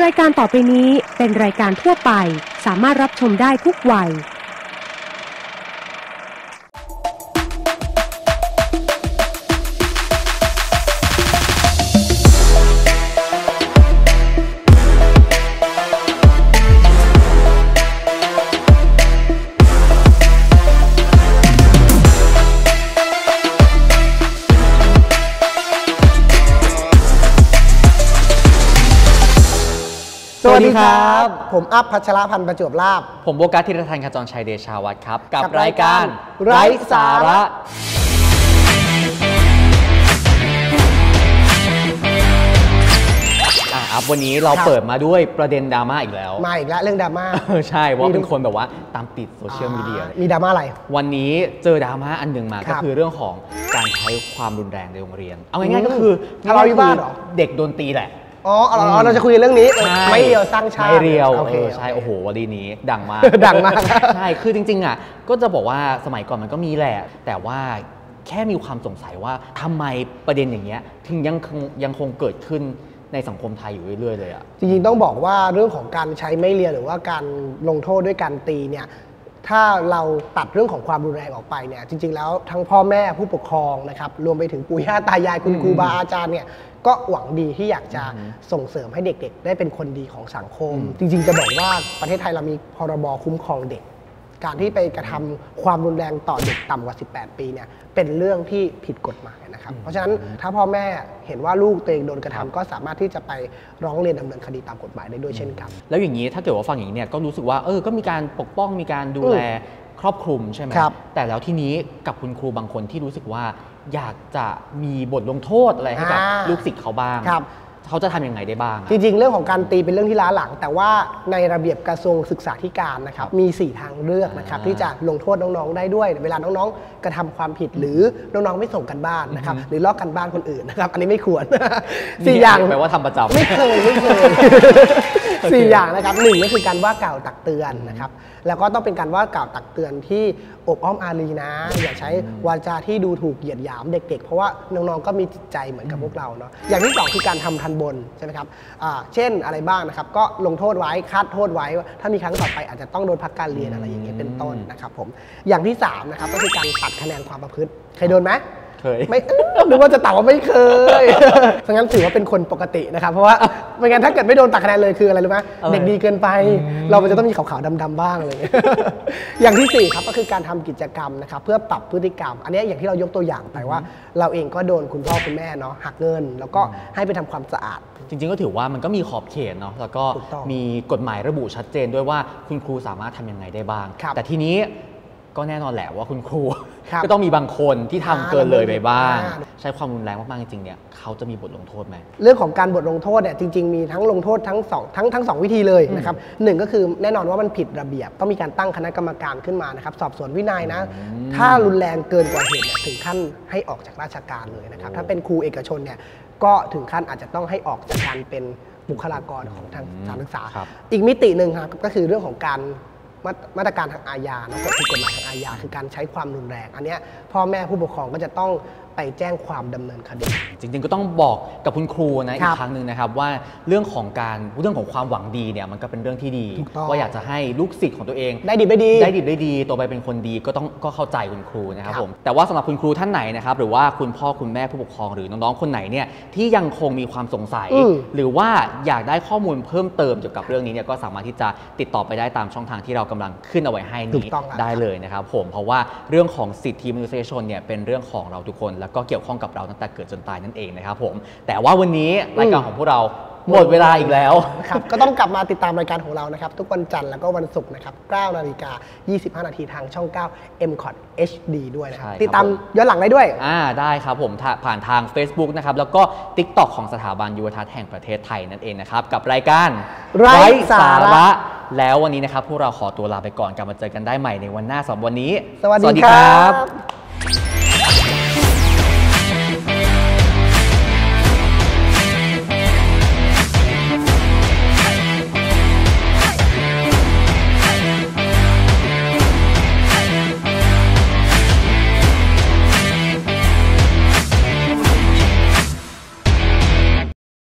รายการต่อไปนี้เป็นรายการทั่วไปสามารถรับชมได้ทุกวัยสวัสดีครับผมอัพพัชรพันธ์ประจวบลาภผมโบกัสธีรทันขจรชัยเดชาวัฒน์ครับกับรายการไร้สาระอัพวันนี้เราเปิดมาด้วยประเด็นดราม่าอีกแล้วมาอีกแล้วเรื่องดราม่าใช่ว่าเป็นคนแบบว่าตามติดโซเชียลมีเดียมีดราม่าอะไรวันนี้เจอดราม่าอันหนึ่งมาก็คือเรื่องของการใช้ความรุนแรงในโรงเรียนเอาง่ายๆก็คือทะเลาะวิวาทเด็กโดนตีแหละเราจะคุยเรื่องนี้ไม่เรียวสร้างชาติไม่เรียวใช่โอ้โหวันนี้ดังมากดังมากใช่คือจริงๆอ่ะก็จะบอกว่าสมัยก่อนมันก็มีแหละแต่ว่าแค่มีความสงสัยว่าทำไมประเด็นอย่างเงี้ยถึงยังคงเกิดขึ้นในสังคมไทยอยู่เรื่อยๆเลยอ่ะจริงๆต้องบอกว่าเรื่องของการใช้ไม่เรียวหรือว่าการลงโทษด้วยการตีเนี่ยถ้าเราตัดเรื่องของความรุนแรงออกไปเนี่ยจริงๆแล้วทั้งพ่อแม่ผู้ปกครองนะครับรวมไปถึงปู่ย่าตายายคุณครูบาอาจารย์เนี่ยก็หวังดีที่อยากจะส่งเสริมให้เด็กๆได้เป็นคนดีของสังคมจริงๆจะบอกว่าประเทศไทยเรามีพรบคุ้มครองเด็กการที่ไปกระทำความรุนแรงต่อเด็กต่ำกว่า18ปีเนี่ยเป็นเรื่องที่ผิดกฎหมายนะครับเพราะฉะนั้นถ้าพ่อแม่เห็นว่าลูกตัวเองโดนกระทำก็สามารถที่จะไปร้องเรียนดำเนินคดีตามกฎหมายได้ด้วยเช่นกันแล้วอย่างนี้ถ้าเกิดว่าฟังอย่างนี้เนี่ยก็รู้สึกว่าก็มีการปกป้องมีการดูแลครอบคลุมใช่ไหมแต่แล้วทีนี้กับคุณครูบางคนที่รู้สึกว่าอยากจะมีบทลงโทษอะไรให้กับลูกศิษย์เขาบ้างเขาจะทำยังไงได้บ้างจริงๆเรื่องของการตีเป็นเรื่องที่ล้าหลังแต่ว่าในระเบียบกระทรวงศึกษาธิการนะครับมี4ทางเลือกนะครับที่จะลงโทษน้องๆได้ด้วยเวลาน้องๆกระทำความผิดหรือน้องๆไม่ส่งกันบ้านนะครับหรือลอกกันบ้านคนอื่นนะครับอันนี้ไม่ควร4อย่างแปลว่าทำประจำไม่เคย4อย่างนะครับ1ก็คือการว่ากล่าวตักเตือนนะครับแล้วก็ต้องเป็นการว่ากล่าวตักเตือนที่อบอ้อมอารีนะอย่าใช้วาจาที่ดูถูกเหยียดหยามเด็กๆเพราะว่าน้องๆก็มีจิตใจเหมือนกับพวกเราเนาะอย่างที่2คือการทำทันบนใช่ไหมครับเช่นอะไรบ้างนะครับก็ลงโทษไว้คาดโทษไว้ถ้ามีครั้งต่อไปอาจจะต้องโดนพักการเรียนอะไรอย่างเงี้ยเป็นต้นนะครับผมอย่างที่3นะครับก็คือการตัดคะแนนความประพฤติเคยโดนไหมไม่นึกว่าจะตอบว่าไม่เคยเพราะงั้นถือว่าเป็นคนปกตินะครับเพราะว่าไม่งั้นถ้าเกิดไม่โดนตัดคะแนนเลยคืออะไรรู้ไหมเด็กดีเกินไปเราจะต้องมีขาวๆดำๆบ้างอะไรอย่างที่4ครับก็คือการทำกิจกรรมนะครับเพื่อปรับพฤติกรรมอันนี้อย่างที่เรายกตัวอย่างไปว่าเราเองก็โดนคุณพ่อคุณแม่เนาะหักเงินแล้วก็ให้ไปทำความสะอาดจริงๆก็ถือว่ามันก็มีขอบเขตเนาะแล้วก็มีกฎหมายระบุชัดเจนด้วยว่าคุณครูสามารถทำยังไงได้บ้างแต่ทีนี้ก็แน่นอนแหละว่าคุณครูก็ต้องมีบางคนที่ทำเกินเลยไปบ้างใช้ความรุนแรงมากๆจริงๆเนี่ยเขาจะมีบทลงโทษไหมเรื่องของการบทลงโทษเนี่ยจริงๆมีทั้งลงโทษทั้ง2วิธีเลยนะครับ1ก็คือแน่นอนว่ามันผิดระเบียบต้องมีการตั้งคณะกรรมการขึ้นมานะครับสอบสวนวินัยนะถ้ารุนแรงเกินกว่าเหตุถึงขั้นให้ออกจากราชการเลยนะครับถ้าเป็นครูเอกชนเนี่ยก็ถึงขั้นอาจจะต้องให้ออกจากการเป็นบุคลากรของทางสถานศึกษาอีกมิติหนึ่งครับก็คือเรื่องของการมาตรการทางอาญาก็คือกฎหมายทางอาญาคือการใช้ความรุนแรงอันนี้พ่อแม่ผู้ปกครองก็จะต้องไปแจ้งความดำเนินคดีจริงๆก็ต้องบอกกับคุณครูนะอีกครั้งหนึ่งนะครับว่าเรื่องของความหวังดีเนี่ยมันก็เป็นเรื่องที่ดีว่าอยากจะให้ลูกศิษย์ของตัวเองได้ดีได้ดีตัวไปเป็นคนดีก็เข้าใจคุณครูนะครับผมแต่ว่าสำหรับคุณครูท่านไหนนะครับหรือว่าคุณพ่อคุณแม่ผู้ปกครองหรือน้องๆคนไหนเนี่ยที่ยังคงมีความสงสัยหรือว่าอยากได้ข้อมูลเพิ่มเติมเกี่ยวกับเรื่องนี้เนี่ยก็สามารถที่จะติดต่อไปได้ตามช่องทางที่เรากำลังขึ้นเอาไว้ให้นี้ได้เลยนะครับผมเพราะว่าเรื่องของสิทธิมนุษยชนเนี่ยเป็นเรื่องของเราทุกคนแล้วก็เกี่ยวข้องกับเราตั้งแต่เกิดจนตายนั่นเองนะครับผมแต่ว่าวันนี้รายการของพวกเราหมดเวลาอีกแล้วครับก็ต้องกลับมาติดตามรายการของเรานะครับทุกวันจันทร์แล้วก็วันศุกร์นะครับ 9:25 น.ทางช่อง 9 MCOT HD ด้วยนะครับติดตามย้อนหลังได้ด้วยได้ครับผมผ่านทาง Facebook นะครับแล้วก็ TikTok ของสถาบันยุวทัศน์แห่งประเทศไทยนั่นเองนะครับกับรายการไร้สาระแล้ววันนี้นะครับพวกเราขอตัวลาไปก่อนกลับมาเจอกันได้ใหม่ในวันหน้าสำหรับวันนี้สวัสดีครับ